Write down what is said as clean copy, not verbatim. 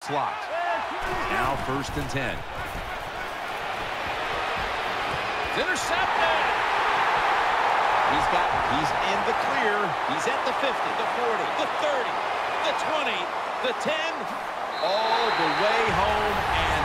slot. Now 1st and 10. It's intercepted. He's in the clear. He's at the 50, the 40, the 30, the 20, the 10, all the way home, and